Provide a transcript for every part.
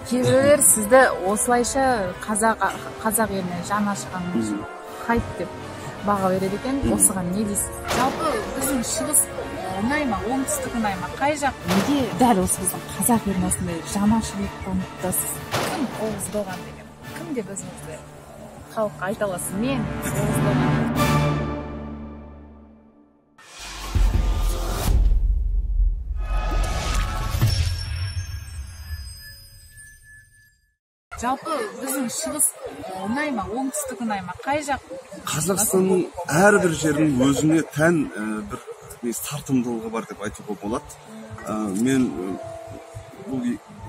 кээ бирөөлөр сизди осулайча казак элине жаны ашыганыңыз хайп деп бага берет экен. Осуга эмне дейсиз? Жалпы биздин чыгыс унайма, оңтүстүк унайма, кай жак неге дәл осы биздин казак элине осундай жаны ашып атасыз? Ким Ооздоган деген? Ким деп өзүңүздү халыкка айта аласыз? Мен Ооздоган. Жалпы биздин чыгыс унайма, оңтүстүк унайма, кай жак? Қазақстанның әрбір жерінің өзіне тән бір тартымдылығы бар деп айтуға болады. Мен бұл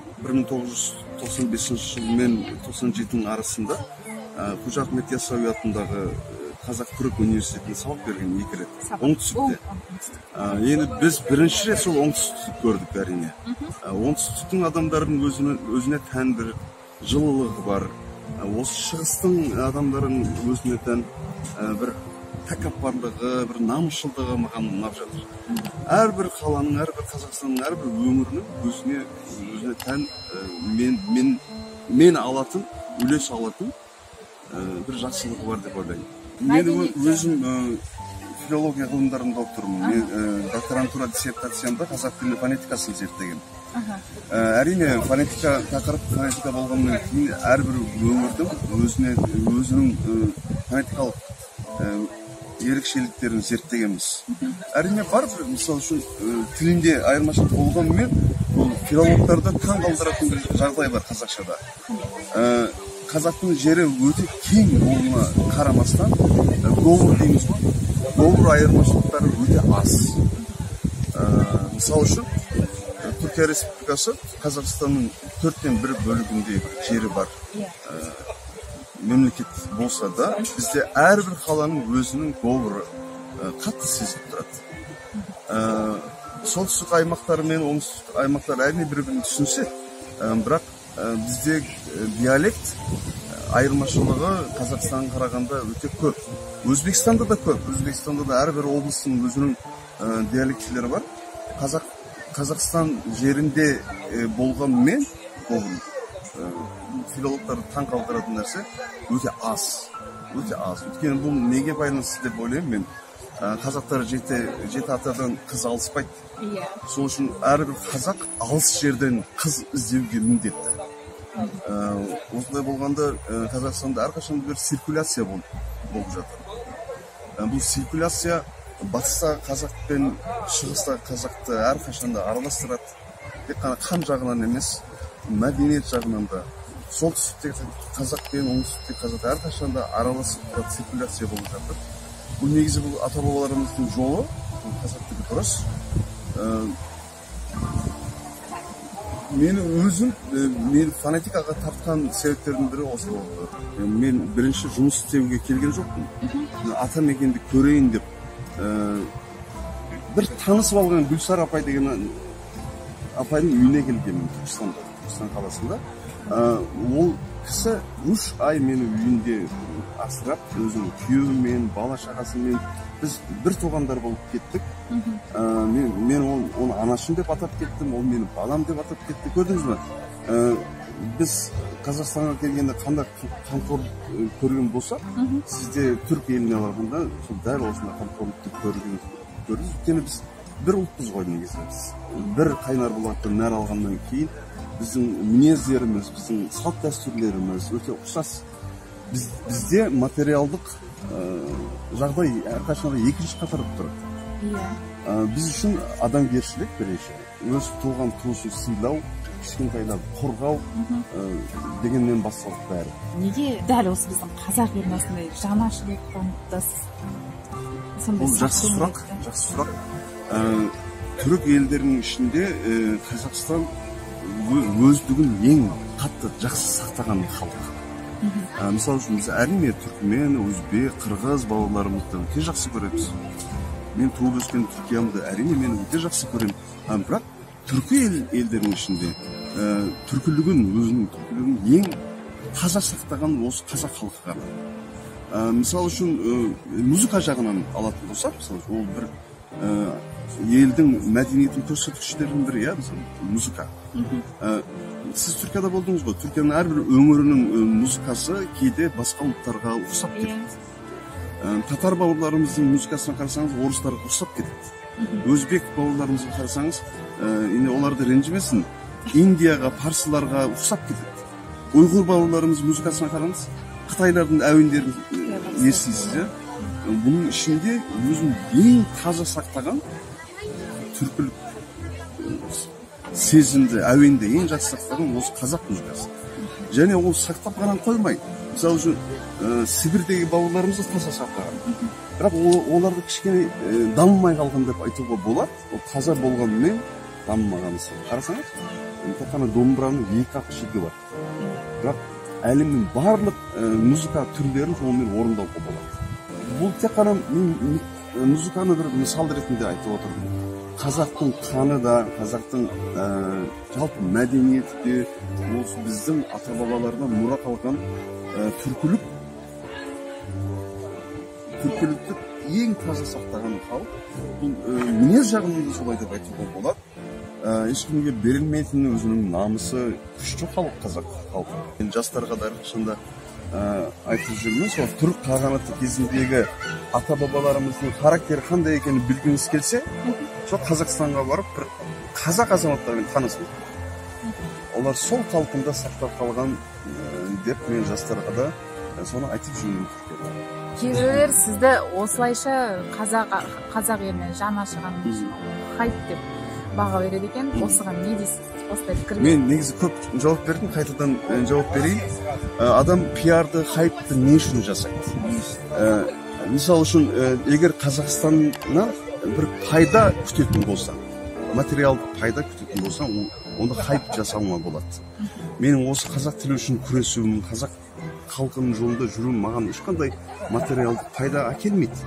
1995 жыл мен 97 арасында Қожа Ахмет Яссауи атындағы Қазақ-Түрік университетінде сабақ берген 2 рет. Оңтүстікте. Енді біз бірінші рет сол оңтүстікті көрдік әрине. Оңтүстіктің адамдарының өзіне тән бір жылылығы бар. Осы шығыстың адамдарын өзіне тән бір тәкаппарлығы, бір намысшылдығы маған ұнап жатыр. Әрбір қаланың, әрбір Қазақстанның, әрбір өңірінің өзіне тән мен алатын, үлес алатын бір жақсылығы бар деп ойлаймын. Мен өзім филология ғылымдарында отырмын. Мен докторантура диссертациямда қазақ тілі фонетикасын зерттеген. Әрине тақырып фонетика болғаннан кейін әрбір өңірдің өзінің фонетикалық ерекшеліктерін зерттегенбіз. Әрине бар, мысалы үшін тілінде айырмашылық болғанымен бұл филологтарда таң қалдыратын бір жағдай бар қазақшада. Қазақтың жері өте кең болуына қарамастан говор дейміз ғой, говор айырмашылықтары өте аз. Мысалы үшін Түркия Республикасы Қазақстанның 4/1 бөлігінде жері бар мемлекет болса да, бізде әрбір қаланың өзінің говоры қатты сезіліп тұрады. Солтүстік аймақтар мен оңтүстік аймақтар әрине бір-бірін түсінсе, бірақ бізде диалект айырмашылығы Қазақстанға қарағанда өте көп. Өзбекстанда да көп. Өзбекстанда да әрбір облыстың өзінің диалектілері бар. Қазақстан жерінде болғанмен филологтарды таң қалдыратын нәрсе өте аз. Өйткені бұл неге байланысты деп ойлаймын мен. Қазақтар жеті атадан қыз алыспайды. Сол үшін әрбір қазақ алыс жерден қыз іздеуге міндетті. Осылай болғанда Қазақстанда әрқашан бір циркуляция болып жатыр. Бұл циркуляция батыста қазақ пен шығыста қазақты әрқашанда араластырады. Тек қана қан жағынан емес, мәдениет жағынан да. Солтүстікте қазақ пен оңтүстікте қазақ әрқашанда араласып тұрады, циркуляция болып жатыр. Бұл негізі бұл ата-бабаларымыздың жолы, қазақтікі дұрыс. Мен фонетикаға тартқан себептердің бірі осы болды. Мен бірінші жұмыс істеуге келген жоқпын. Атамекенді көрейін деп бір танысып алған Гүлсар апай деген апайдың үйіне келгенмін Түркістан қаласында. Ол кісі 3 ай мені үйінде асырап, өзінің күйеуімен, бала шағасымен біз бір туғандар болып кеттік. Мен оны анашым деп атап кеттім, ол мені балам деп атап кетті. Көрдіңіз бе? Біз Қазақстанға келгенде қандай қамқор көрген болса, сізде түрк еліне барғанда дәл осындай қамқорлықты көрдіңіз. Өйткені біз бір ұлтпыз ғой негізі. Бір қайнар бұлақтан нәр алғаннан кейін біздің мінездеріміз, біздің салт дәстүрлеріміз өте ұқсас. Бізде материалдық жағдай әрқашанда екінші қатарып тұрады. Біз үшін адамгершілік бірінші, өз туған туысын сыйлау, кішкентайларды қорғау дегеннен басталып бәрі. Неге дәл осы біздің қазақ еліне осындай жаны ашып танытасыз? Бұл жақсы сұрақ. Түрік елдерінің ішінде Қазақстан өздігін ең қатты жақсы сақтаған халық. Мысалы үшін біз әрине түркмен, өзбек, қырғыз бауырларымызды өте жақсы көреміз. Мен туып өскен Түркиямды әрине мен өте жақсы көремін. Бірақ түркі елдерінің ішінде түркілігін ең таза сақтаған осы қазақ халқы ғана. Мысалы үшін музыка жағынан алатын болсақ, ол бір елдің мәдениетін көрсеткіштердің бірі, музыка. сіз Түркияда болдыңыз ғой. Түркияның әрбір өңірінің музыкасы кейде басқа ұлттарға ұқсап кетеді. Татар бауырларымыздың музыкасына қарасаңыз, орыстарға ұқсап кетеді. Өзбек бауырларымызға қарасаңыз, оларды ренжімесін, Индияға, парсыларға ұқсап кетеді. Ұйғыр бауырларымыз музыкасына қараңыз, Қытайлардың әуендерін естисіз, иә? Бұның ішінде өзін ең таза сақтаған түркілік сезімді, әуенді ең жақсы сақтаған осы қазақ музыкасы. Және ол сақтап ғана қоймай, мысалы үшін Сібірдегі бауырларымызды таза сақтаған. Бірақ оларды кішкене дамымай қалған деп айтуға болады. Ол таза болғанымен дамымағанысы. Қарасаңыз, тек қана домбыраның 2-ақ шегі бар. Бірақ әлемнің барлық музыка түрлерін сонымен орындауға болады. Бұл тек қана музыканы бір мысал ретінде айтып отырмын. Қазақтың қаны да, қазақтың жалпы мәдениеті де, осы біздің ата-бабалардан мұра қалған түркілікті ең таза сақтаған халық. Бұл мінез жағынан солай деп айтуға болады. Ешкімге берілмейтін өзінің намысы күшті халық қазақ халқы. Мен жастарға да әрқашанда айтып жүрмін, сол түрік қағанаты кезіндегі ата-бабаларымыздың характері қандай екенін білгіңіз келсе, сол Қазақстанға барып бір қазақ азаматтармен танысың. Олар сол қалпында сақтап қалған деп мен жастарға да соны айтып жүрмін. Кейбіреулер сізді осылайша қазақ еліне жаны ашыған хайп деп баға береді екен. Осыған не дейсіз? Мен негізі көп жауап бердім, қайтадан жауап берейін. Адам пиарды, хайпты не үшін жасайды? Мысалы үшін, егер Қазақстаннан бір пайда күтетін болса, материалдық пайда күтетін болса, онда хайп жасауына болады. Менің осы қазақ тілі үшін күресуім, қазақ халқының жолында жүруім маған ешқандай материалдық пайда әкелмейді.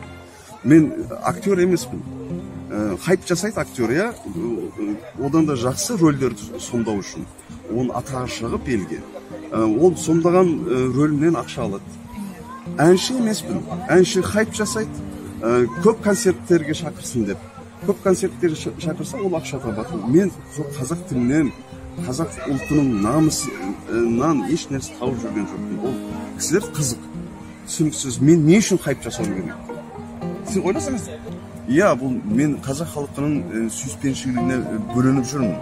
Мен актер емеспін. Хайп жасайды актер, иә, одан да жақсы рөлдерді сомдау үшін. Оның атағы шығып елге. Ол сомдаған рөлінен ақша алады. Әнші емеспін. Әнші хайп жасайды, көп концерттерге шақырсын деп. Көп концерттерге шақырса, ол ақша табады. Мен қазақ тілінен, қазақ ұлтының намысынан еш нәрсе тауып жүрген жоқпын. Ол кісілер қызық. Түсініксіз, мен не үшін хайп жасауым керек? Сен ойласаңыз, иә, бұл мен қазақ халқының сүйіспеншілігіне бөленіп жүрмін.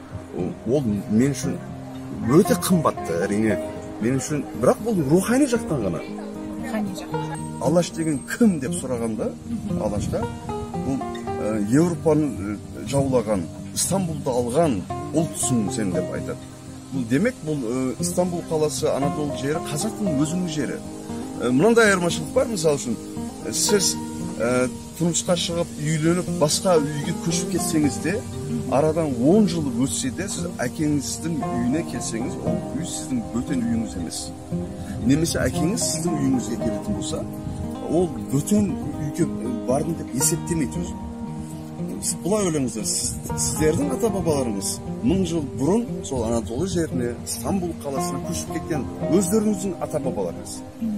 Ол мен үшін өте қымбатты, әрине. Мен үшін, бірақ бұл рухани жақтан ғана. Рухани жақтан. Алаш деген кім деп сұрағанда, Алашта, бұл Еуропаны жаулаған, Стамбулды алған ұлтсың сен деп айтады. Бұл демек, бұл Стамбул қаласы, Анадолу жері, қазақтың өзінің жері. Мынандай айырмашылық бар, мысалы үшін, сіз тұрмысқа шығып, үйленіп, басқа үйге көшіп кетсеңіз де, арадан 10 жыл өтсе де, сіз әкеңіздің үйіне келсеңіз, ол үй сіздің бөтен үйіңіз емес. Немесе әкеңіз сіздің үйіңізге келетін болса, ол бөтен үйге бардың деп есептемейді өзі. Бұлай ойлаңыздар, сіздердің ата-бабаларыңыз 1000 жыл бұрын сол Анадолу жеріне, Стамбул қаласына көшіп кеткен өздеріңіздің ата-бабаларыңыз.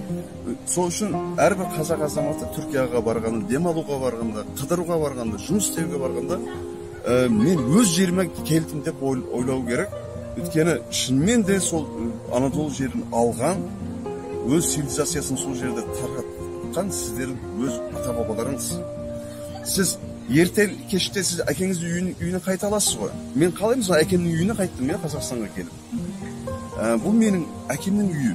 Сол үшін әрбір қазақ азаматы Түркияға барғанда, демалуға барғанда, қыдыруға барғанда, жұмыс істеуге барғанда, мен өз жеріме келдім деп ойлау керек. Өйткені шынымен де сол Анадолу жерін алған, өз цивилизациясын сол жерде тарқатқан сіздердің өз ата-бабаларыңыз. Сіз ертең кеште сіз әкеңіздің үйіне қайта аласыз ғой. Мен қалай мысалы әкемнің үйіне қайттым, мен Қазақстанға келіп. Бұл менің әкемнің үйі.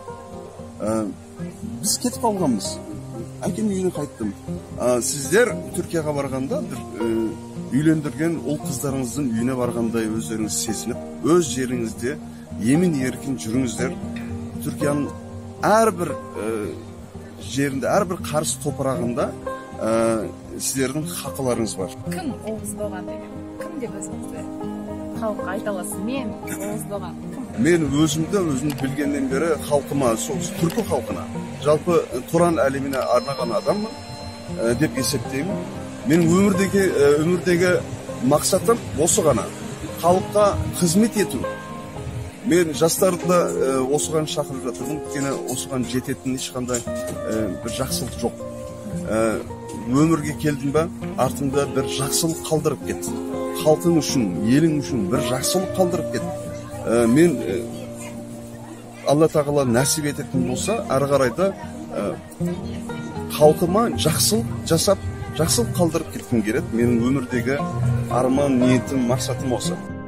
Біз кетіп алғанбыз. Әкемнің үйіне қайттым. Сіздер Түркияға барғанда үйлендірген ұл қыздарыңыздың үйіне барғандай өздеріңіз сезініп, өз жеріңізде емін еркін жүріңіздер. Түркияның әрбір жерінде, әрбір қарыс топырағында сіздердің хақыларыңыз бар. Кім Оғыз Доған деген? Кім деп өзіңізді халыққа айта аласыз? Мен Оғыз Доған. Мен өзім білгеннен бері халқыма, сол түркі халқына, жалпы Туран әлеміне арнаған адаммын деп есептеймін. Мен өмірдегі мақсатым осы ғана. Халыққа қызмет ету. Мен жастарды осыған шақырып жатырмын, өйткені осыған жететін ешқандай бір жақсылық жоқ. Өмірге келдің ба, артыңда бір жақсылық қалдырып кет. Халқың үшін, елің үшін бір жақсылық қалдырып кет. мен Алла тағала нәсіп ететін болса, ары қарай да халқыма жақсылық жасап, жақсылық қалдырып кеткім келеді. Менің өмірдегі арман, ниетім, мақсатым осы.